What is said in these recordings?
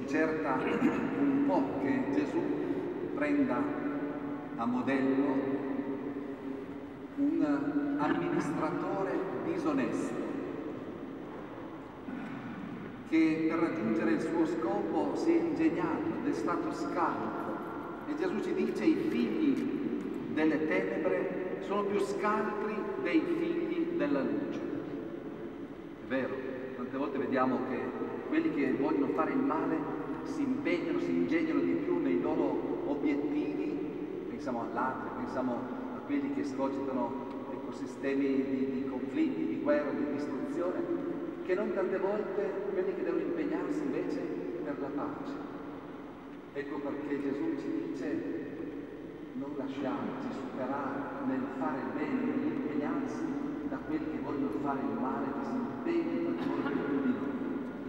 sconcerta un po' che Gesù prenda a modello un amministratore disonesto che per raggiungere il suo scopo si è ingegnato ed è stato scaltro. E Gesù ci dice: i figli delle tenebre sono più scaltri dei figli della luce. È vero, tante volte vediamo che quelli che vogliono fare il male si impegnano, si ingegnano di più nei loro obiettivi. Pensiamo all'altro, pensiamo a quelli che scogitano ecosistemi di conflitti, di guerra, di distruzione, che non tante volte quelli che devono impegnarsi invece per la pace. Ecco perché Gesù ci dice: non lasciamoci superare nel fare il bene, nell'impegnarsi da quelli che vogliono fare il male, che si impegnano per molto più di noi.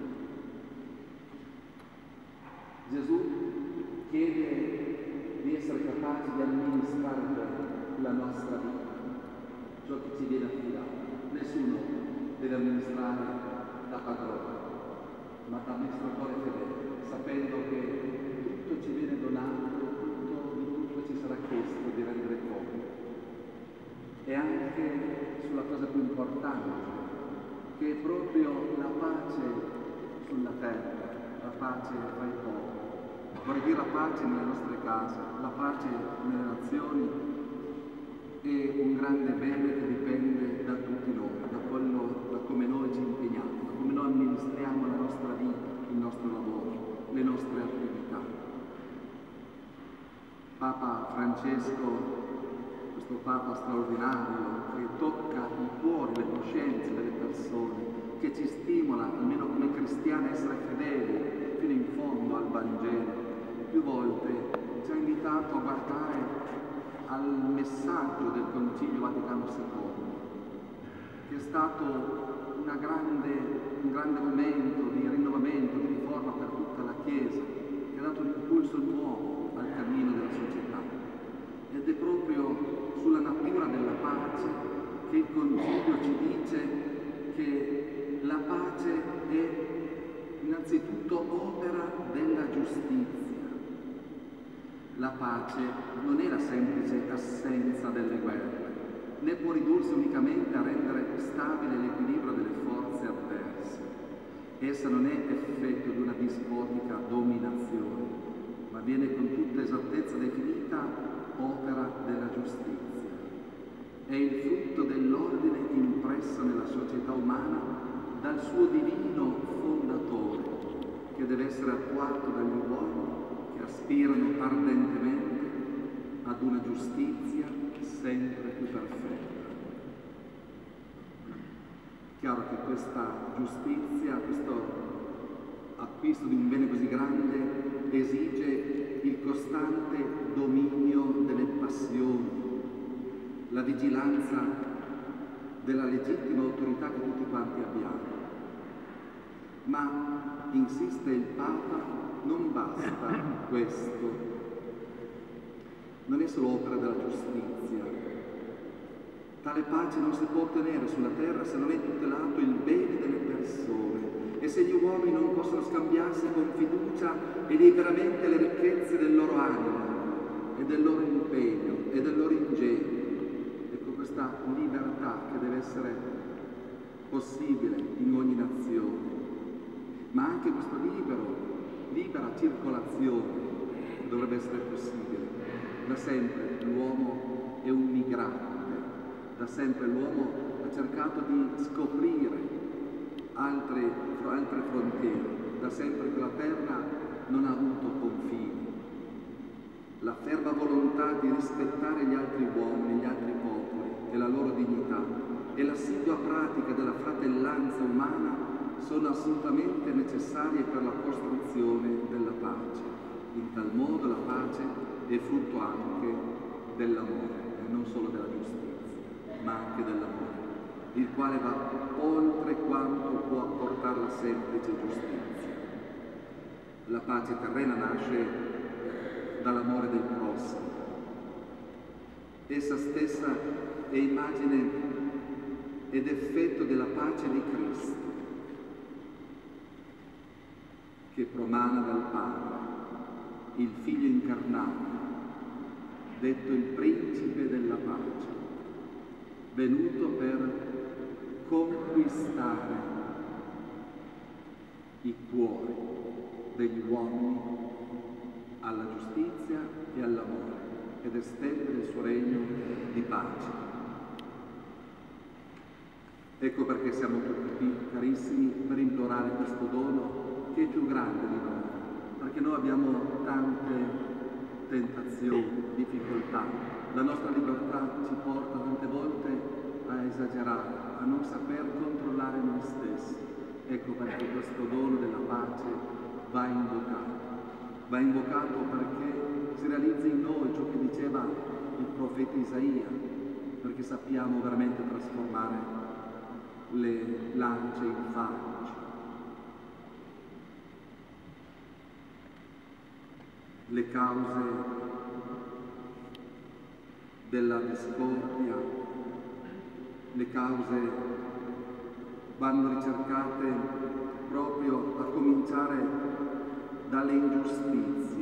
Gesù chiede di essere capaci di amministrare la nostra vita, ciò che ci viene affidato. Nessuno deve amministrare da padrone, ma da amministratore fedele, sapendo che tutto ci viene donato, di tutto ci sarà chiesto di rendere conto. E anche sulla cosa più importante, che è proprio la pace sulla terra, la pace tra i popoli. Vorrei dire la pace nelle nostre case, la pace nelle nazioni, è un grande bene che dipende da tutti noi, da come noi ci impegniamo, da come noi amministriamo la nostra vita, il nostro lavoro, le nostre attività. Papa Francesco, questo Papa straordinario che tocca i cuori, le coscienze delle persone, che ci stimola, almeno come cristiani, a essere fedeli fino in fondo al Vangelo, più volte ci ha invitato a guardare al messaggio del Concilio Vaticano II, che è stato un grande momento di rinnovamento, di riforma per tutta la Chiesa, che ha dato un impulso nuovo al cammino della società. Ed è proprio sulla natura della pace che il Concilio ci dice che la pace è innanzitutto opera della giustizia. La pace non è la semplice assenza delle guerre, né può ridursi unicamente a rendere stabile l'equilibrio delle forze avverse. Essa non è effetto di una dispotica dominazione, ma viene con tutta esattezza definita opera della giustizia. È il frutto dell'ordine impresso nella società umana dal suo divino fondatore, che deve essere attuato dagli uomini che aspirano ardentemente ad una giustizia sempre più perfetta. Chiaro che questa giustizia, questo acquisto di un bene così grande, esige il costante dominio delle passioni, la vigilanza della legittima autorità che tutti quanti abbiamo. Ma, insiste il Papa, non basta questo. Non è solo opera della giustizia. Tale pace non si può ottenere sulla terra se non è tutelato il bene delle persone e se gli uomini non possono scambiarsi con fiducia e liberamente le ricchezze del loro animo e del loro impegno e del loro ingegno. Ecco questa libertà che deve essere possibile in ogni nazione, ma anche questa libera circolazione dovrebbe essere possibile. Da sempre l'uomo è un migrante, da sempre l'uomo ha cercato di scoprire altre frontiere, da sempre che la terra non ha avuto confini. La ferma volontà di rispettare gli altri uomini, gli altri popoli e la loro dignità e l'assidua pratica della fratellanza umana sono assolutamente necessarie per la costruzione della pace. In tal modo la pace è frutto anche dell'amore, e non solo della giustizia, ma anche dell'amore, il quale va oltre quanto può apportare la semplice giustizia. La pace terrena nasce dall'amore del prossimo. Essa stessa è immagine ed effetto della pace di Cristo, che promana dal Padre, il Figlio incarnato, detto il Principe della pace, venuto per conquistare i cuori degli uomini alla giustizia e all'amore ed estendere il suo regno di pace. Ecco perché siamo tutti qui, carissimi, per implorare questo dono che è più grande di noi, perché noi abbiamo tante tentazioni, difficoltà. La nostra libertà ci porta tante volte a esagerare, a non saper controllare noi stessi. Ecco perché questo dono della pace va invocato. Va invocato perché si realizzi in noi ciò che diceva il profeta Isaia, perché sappiamo veramente trasformare le lance in falci, le cause della discordia, le cause vanno ricercate proprio a cominciare dalle ingiustizie,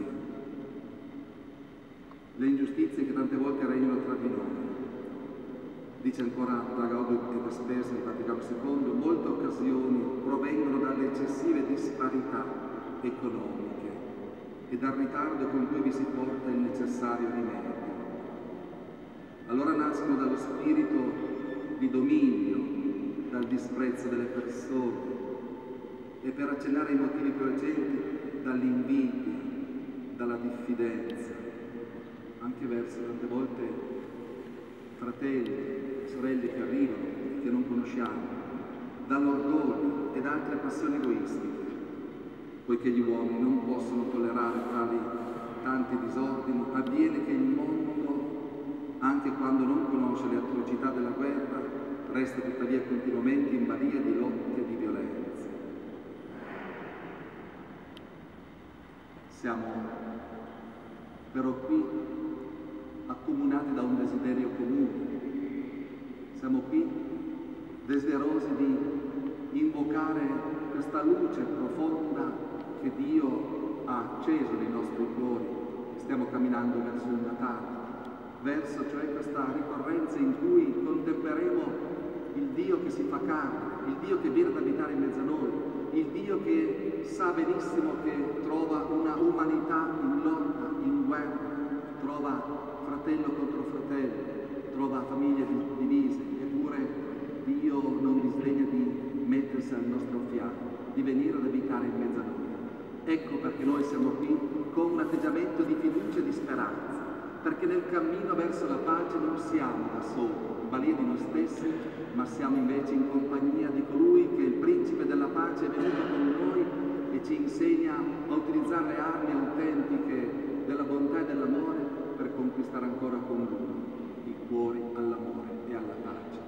le ingiustizie che tante volte regnano tra di noi. Dice ancora da Gaudium et Spes in Vaticano II, molte occasioni provengono dalle eccessive disparità economiche e dal ritardo con cui vi si porta il necessario rimedio. Allora nascono dallo spirito di dominio, dal disprezzo delle persone e, per accennare ai motivi più recenti, dall'invidia, dalla diffidenza, anche verso tante volte fratelli, sorelle che arrivano e che non conosciamo, dall'orgoglio ed altre passioni egoistiche, poiché gli uomini non possono tollerare tali tanti disordini, avviene che il mondo, anche quando non conosce le atrocità della guerra, resta tuttavia continuamente in balia di lotte e di violenze. Siamo però qui accomunati da un desiderio comune. Siamo qui desiderosi di invocare questa luce profonda che Dio ha acceso nei nostri cuori. Stiamo camminando verso il Natale, verso cioè questa ricorrenza in cui contempleremo il Dio che si fa carne, il Dio che viene ad abitare in mezzo a noi, il Dio che sa benissimo che trova una umanità in lotta, in guerra, trova fratello contro fratello, trova famiglie divise, eppure Dio non disdegna di mettersi al nostro fianco, di venire ad abitare in mezzo a noi. Ecco perché noi siamo qui con un atteggiamento di fiducia e di speranza, perché nel cammino verso la pace non siamo da soli, in balia di noi stessi, ma siamo invece in compagnia di colui che è il Principe della pace, è venuto con noi e ci insegna a utilizzare le armi autentiche della bontà e dell'amore per conquistare ancora con lui i cuori all'amore e alla pace.